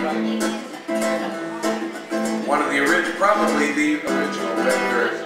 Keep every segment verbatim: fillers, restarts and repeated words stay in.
One of the original, probably the original Red Dirt.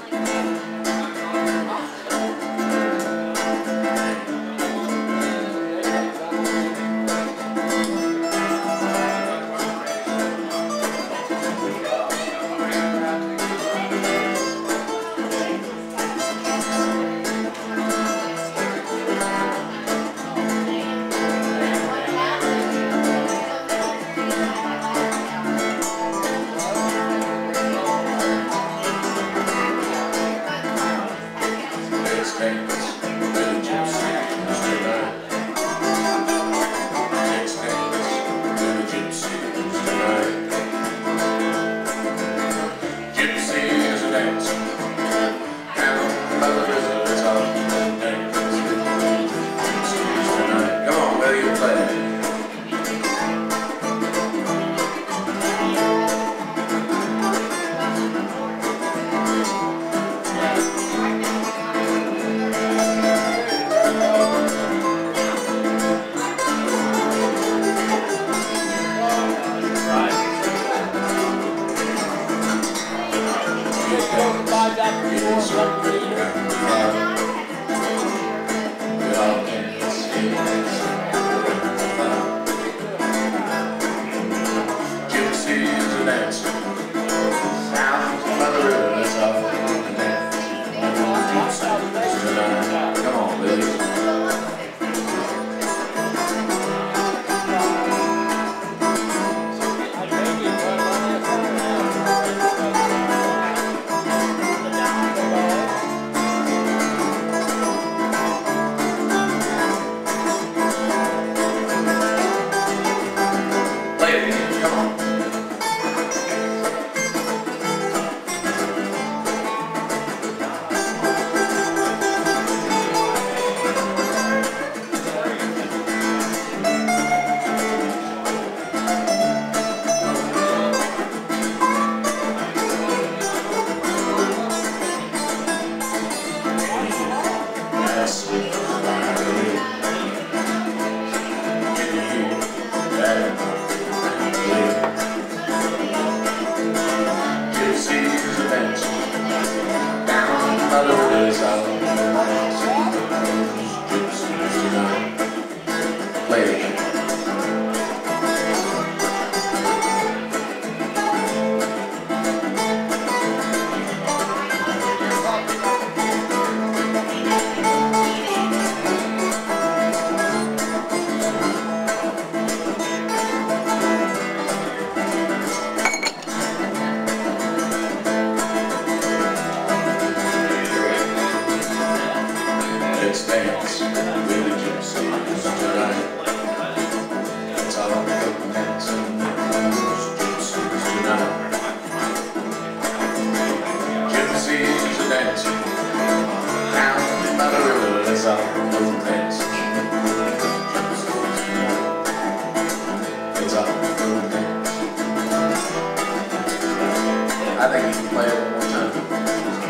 I think you can play it one more time.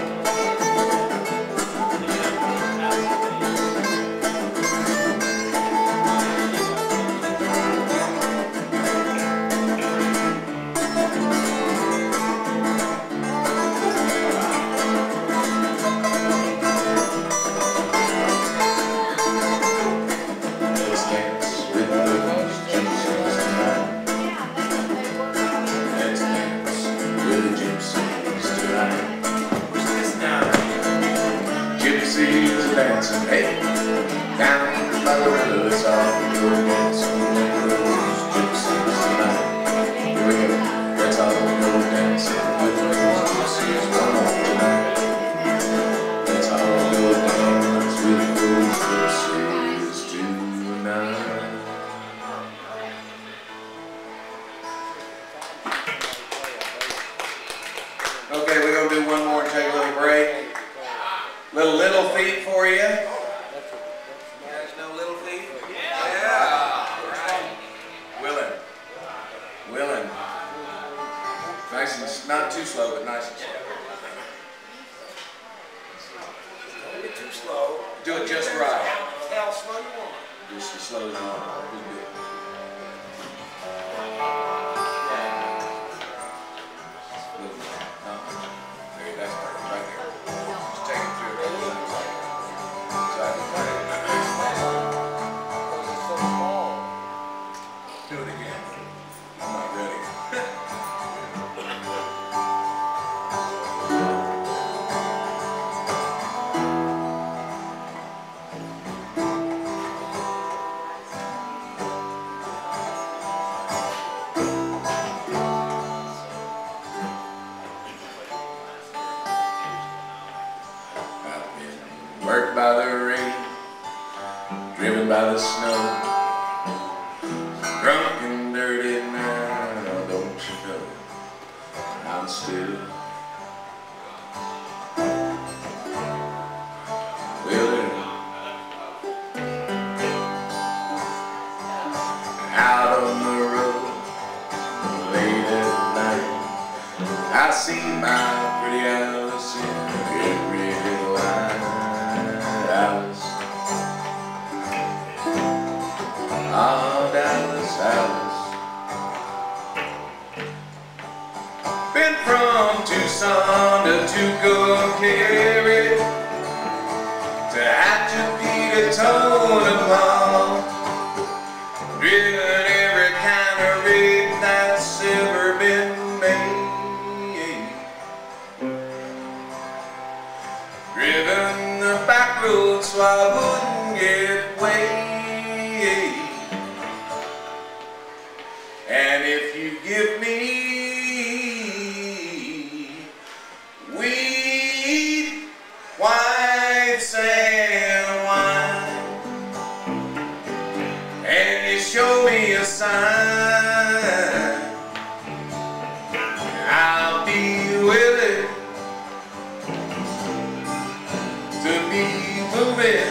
Gypsies are dancing, hey, down by the river, it's all go dancing, with those gypsies tonight. Here we go, let's all go dancing with those gypsies one more tonight. Let's all go dance with those gypsies tonight. Okay, we're going to do one more and take a little break. Little Little Feat for you. You guys know Little Feat? Yeah. Yeah. All right. Willing. Willing. Nice and not too slow, but nice and slow. Don't get too slow. Do it just right. How slow you want. Just as slow as you want. Do it again. I'm not ready. I've been worked by the rain, driven by the snow, drunk and dirty now, don't you know? I'm still willing out on the road late at night. I see my pretty Alice in every line. Alice, oh Dallas, Alice. Been from Tucson to Tucumcari to Hatchapeta, Tonopah, driven every kind of rig that's ever been made, driven the back road so I wouldn't get weighed. And if you give me wheat, white sand wine, and you show me a sign, I'll be willing to be moving.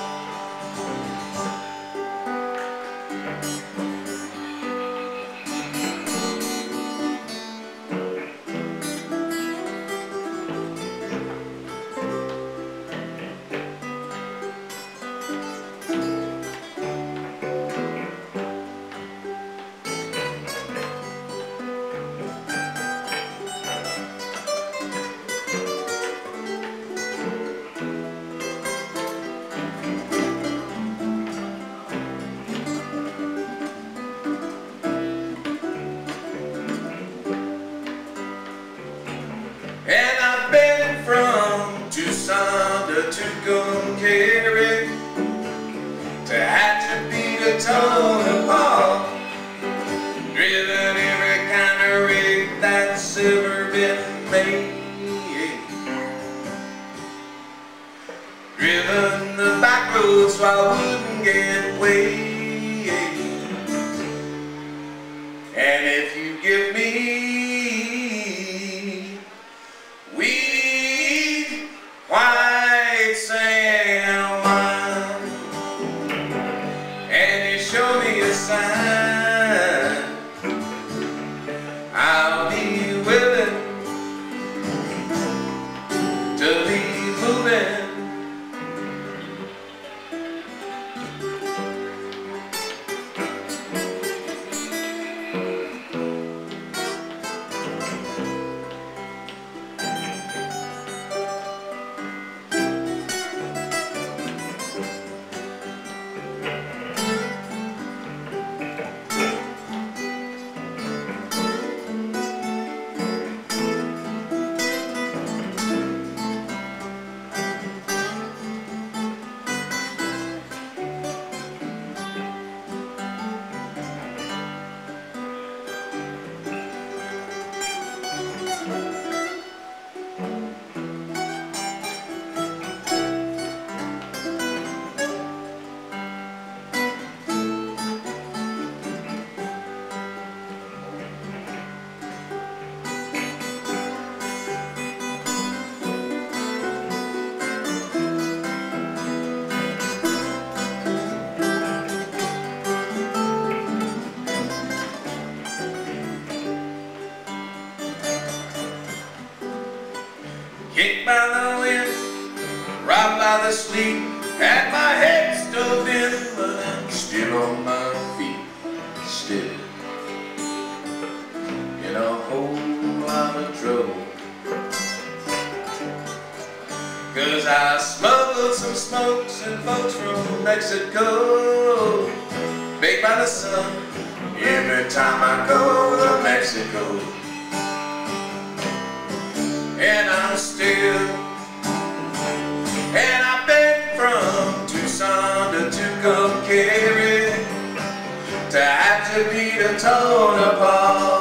And I've been from Tucson to Tucumcari to Hatchapeta, Tonopah, driven every kind of rig that's ever been made, driven the back roads so I wouldn't get weighed. And if you give me wheat, white sand wine, and you show me a sign, I'll be willing to be moving. Kicked by the wind, robbed by the sleet, had my head stove in, but I'm still on my feet, still in a whole lot of trouble. 'Cause I smuggled some smokes and folks from Mexico, baked by the sun, Mexico. And I'm still, and I've been from Tucson to Tucumcari to Acapulco, torn apart.